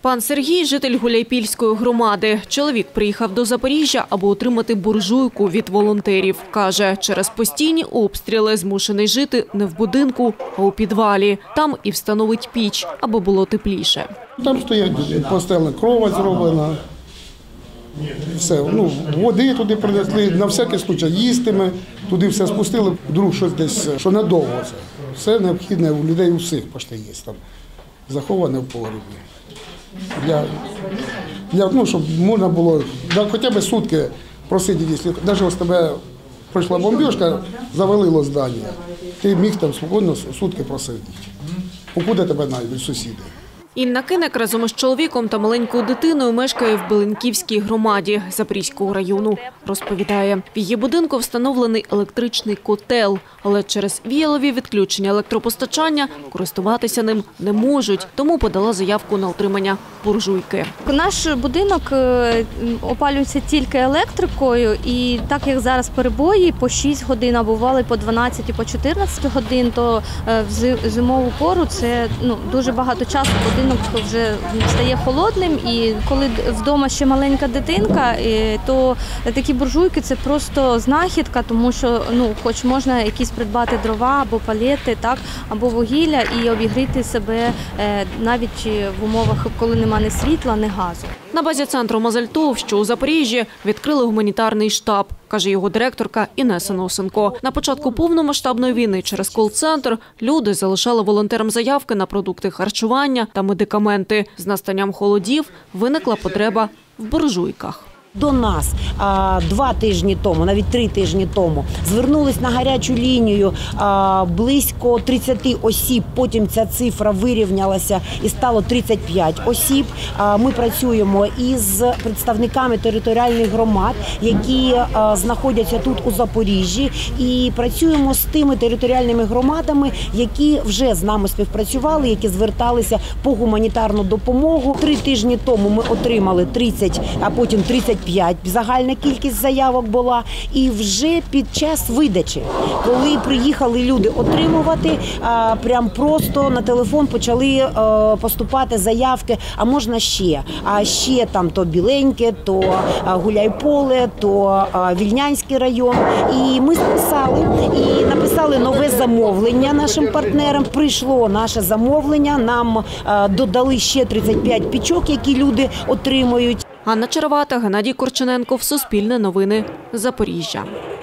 Пан Сергій – житель Гуляйпільської громади. Чоловік приїхав до Запоріжжя, аби отримати буржуйку від волонтерів. Каже, через постійні обстріли змушений жити не в будинку, а у підвалі. Там і встановить піч, аби було тепліше. Там стоять постелена крова зроблена. Все, води туди принесли, на всякий случай їсти ми, туди все спустили, вдруг щось десь, що надовго це. Все необхідне у людей у всіх почти є там, заховане в погребі. Щоб можна було хоча б сутки просидіти, якщо навіть ось тебе пройшла бомбіжка, завалило здання, ти міг там спокійно сутки просидіти, покуди тебе знайдуть сусіди. Інна Кинек разом із чоловіком та маленькою дитиною мешкає в Беленківській громаді Запорізького району. Розповідає, в її будинку встановлений електричний котел, але через віялові відключення електропостачання користуватися ним не можуть, тому подала заявку на отримання буржуйки. Наш будинок опалюється тільки електрикою, і так як зараз перебої по 6 годин, а бували по 12 і по 14 годин, то в зимову пору це дуже багато часу будинок вже стає холодним, і коли вдома ще маленька дитинка, то такі буржуйки – це просто знахідка, тому що хоч можна якісь придбати дрова або палети, або вугілля і обігріти себе навіть в умовах, коли немає ні світла, ні газу. На базі центру Мазальтов, що у Запоріжжі, відкрили гуманітарний штаб, каже його директорка Інеса Носенко. На початку повномасштабної війни через кол-центр люди залишали волонтерам заявки на продукти харчування та медикаменти. З настанням холодів виникла потреба в буржуйках. До нас 2 тижні тому, навіть 3 тижні тому, звернулись на гарячу лінію близько 30 осіб, потім ця цифра вирівнялася і стало 35 осіб. Ми працюємо із представниками територіальних громад, які знаходяться тут у Запоріжжі, і працюємо з тими територіальними громадами, які вже з нами співпрацювали, які зверталися по гуманітарну допомогу. 3 тижні тому ми отримали 30, а потім 35. Загальна кількість заявок була. І вже під час видачі, коли приїхали люди отримувати, прям просто на телефон почали поступати заявки, а можна ще. А ще там то Біленьке, то Гуляйполе, то Вільнянський район. І ми написали нове замовлення нашим партнерам. Прийшло наше замовлення, нам додали ще 35 пічок, які люди отримують. Анна Черевата, Геннадій Корчененков, Суспільне новини, Запоріжжя.